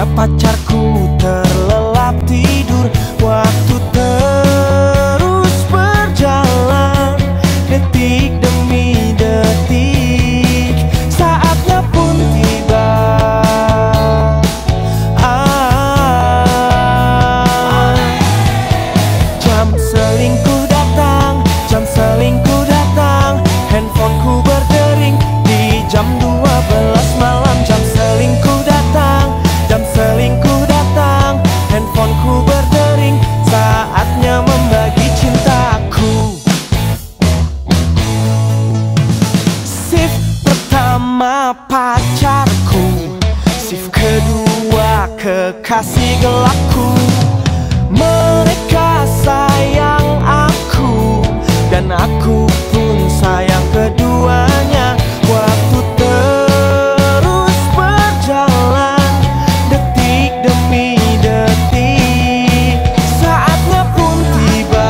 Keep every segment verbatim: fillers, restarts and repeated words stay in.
Saatnya pacarku terlelap tidur. Waktu terus berjalan, detik demi detik. Saatnya pun tiba. ah. Jam selingkuh datang, jam selingkuh datang. Handphoneku berdering di jam dua belas malam. Jam selingkuh datang, jam selingkuh datang. Handphoneku berdering, saatnya membagi cintaku. Shift pertama pacarku, shift kedua kekasih gelapku. Mereka sayang aku, dan aku pun sayang keduanya. Waktu terus berjalan, detik demi detik. Saatnya pun tiba,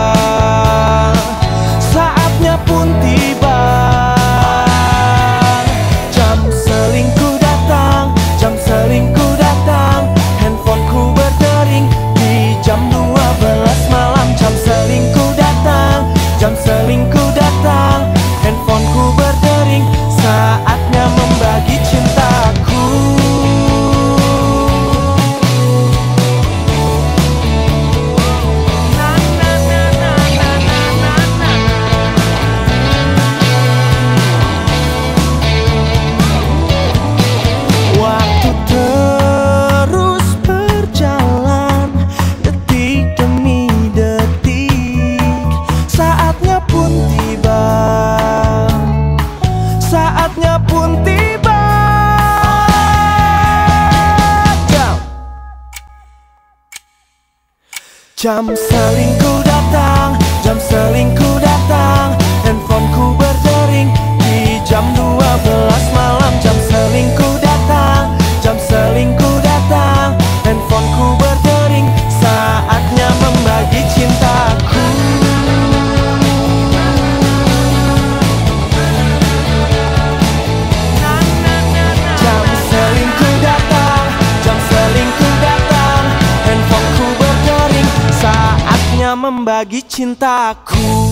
saatnya pun tiba. Jam selingkuh datang, jam selingkuh datang. Handphoneku berdering di jam dua belas malam. Jam selingkuh datang, jam selingkuh datang. Handphoneku berdering, saatnya membagi cintaku. Na, na, na, na, na, na, na, na. Waktu terus berjalan, detik demi detik. Saatnya pun tiba, saatnya pun tiba. Jam, jam selingkuh datang, jam selingkuh datang. Handphoneku berdering di jam dua belas malam. Jam selingkuh datang, jam selingkuh datang. Handphoneku berdering, saatnya membagi cintaku. Jam selingkuh datang, jam selingkuh datang. Handphoneku berdering, saatnya membagi cintaku.